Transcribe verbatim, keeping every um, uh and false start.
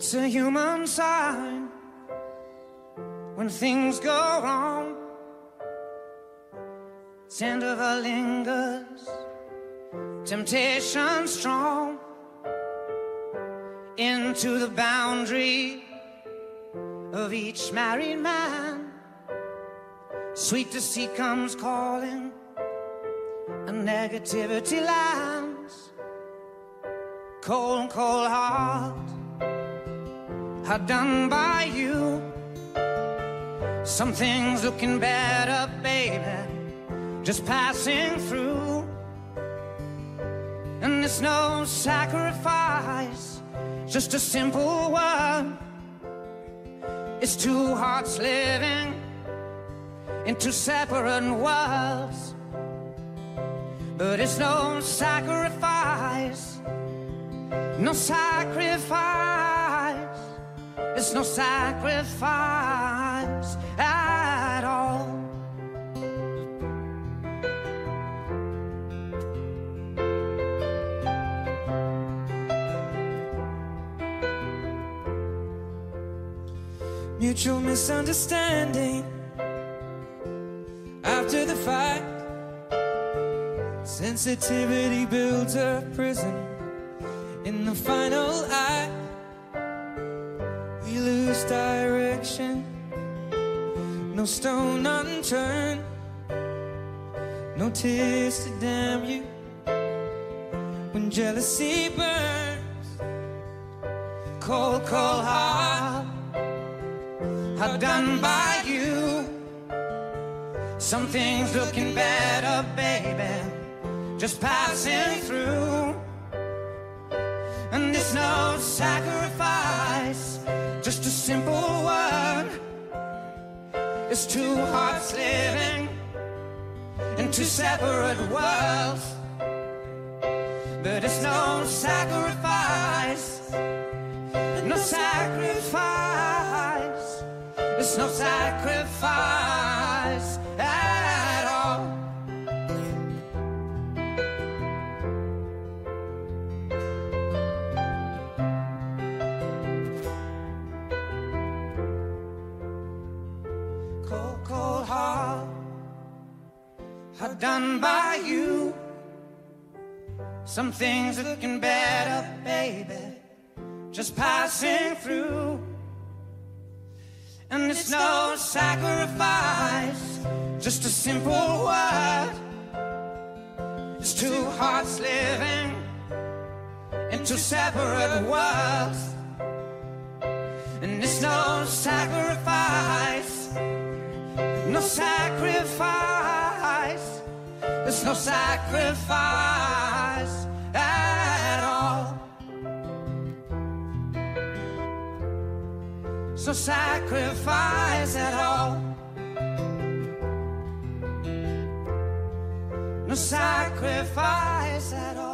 It's a human sign when things go wrong. Scent of her lingers, temptation strong. Into the boundary of each married man, sweet deceit comes calling, and negativity lands. Cold, cold heart, hard done by you. Some things looking better, baby, just passing through. And it's no sacrifice, just a simple word. It's two hearts living in two separate worlds. But it's no sacrifice, no sacrifice. It's no sacrifice at all. Mutual misunderstanding after the fight. Sensitivity builds a prison. In the final act, we lose direction. No stone unturned, no tears to damn you. When jealousy burns, cold, cold heart, hard done by you. Some things looking better, baby, just passing through. And there's no sacrifice, just a simple word. It's two hearts living in two separate worlds. But it's no sacrifice, no sacrifice. It's no sacrifice at all. Cold, cold heart, hard done by you. Some things looking better, baby, just passing through. And it's no sacrifice, just a simple word. It's two hearts living in two separate worlds. And it's no sacrifice, no sacrifice. It's no sacrifice at all. No sacrifice at all. No sacrifice at all.